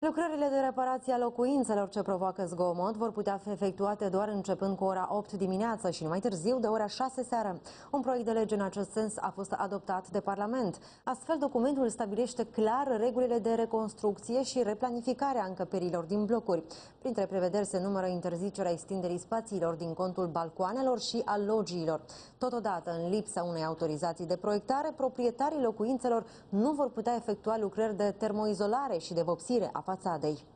Lucrările de reparație a locuințelor ce provoacă zgomot vor putea fi efectuate doar începând cu ora 8 dimineață și nu mai târziu de ora 6 seară. Un proiect de lege în acest sens a fost adoptat de Parlament. Astfel, documentul stabilește clar regulile de reconstrucție și replanificare a încăperilor din blocuri. Printre prevederi se numără interzicerea extinderii spațiilor din contul balcoanelor și al logiilor. Totodată, în lipsa unei autorizații de proiectare, proprietarii locuințelor nu vor putea efectua lucrări de termoizolare și de vopsire a fațadei.